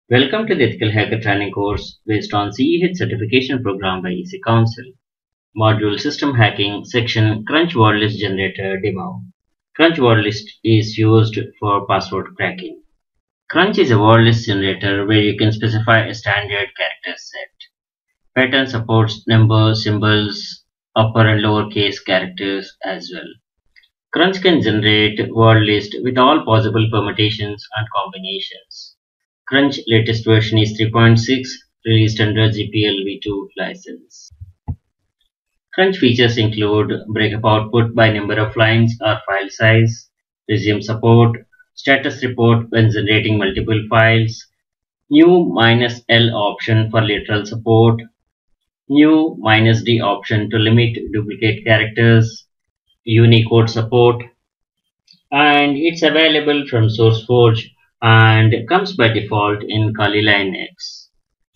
Welcome to the Ethical Hacker Training course based on CEH certification program by EC Council. Module System Hacking section Crunch Word List Generator demo. Crunch Word List is used for password cracking. Crunch is a word list generator where you can specify a standard character set. Pattern supports numbers, symbols, upper and lower case characters as well. Crunch can generate word list with all possible permutations and combinations. Crunch latest version is 3.6, released under GPL v2 license. Crunch features include breakup output by number of lines or file size, resume support, status report when generating multiple files, new "-l" option for literal support, new "-d" option to limit duplicate characters, Unicode support, and it's available from SourceForge and comes by default in Kali Linux.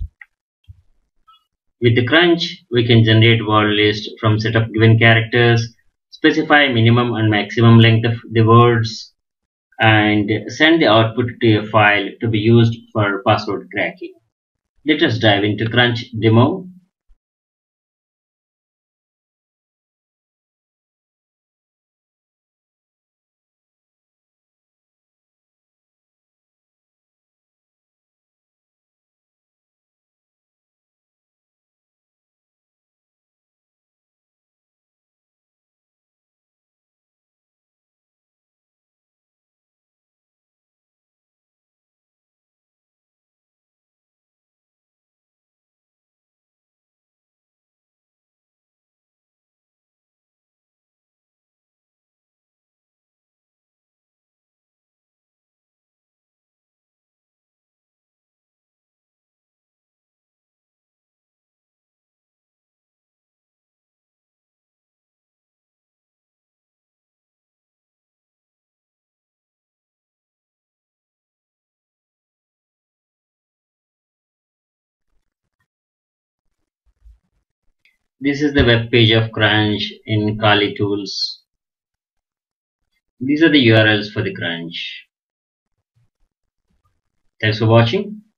With the Crunch, we can generate word list from set of given characters, specify minimum and maximum length of the words, and send the output to a file to be used for password cracking. Let us dive into Crunch demo. This is the web page of Crunch in Kali Tools. These are the URLs for the Crunch. Thanks for watching.